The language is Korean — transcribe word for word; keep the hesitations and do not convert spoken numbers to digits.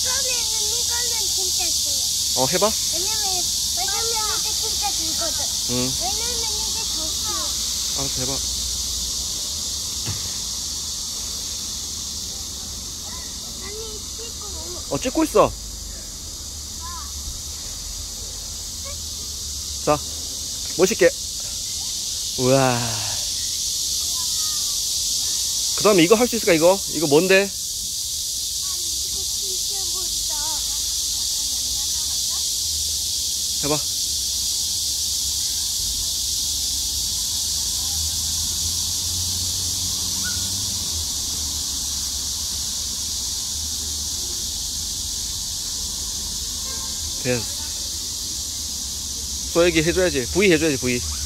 이거는 이거는 진짜 좋아. 어, 해봐. 왜냐면 왜냐면 이게 진짜 길거든. 응. 왜냐면 이게 더 길어. 알았어, 해봐. 아니 찍고 너무. 어, 찍고 있어. 자, 멋있게. 우와. 그 다음에 이거 할 수 있을까, 이거? 이거 뭔데? 이거 진짜 멋있다. 해봐. 됐어. 쏘여기 해줘야지. V 해줘야지, V.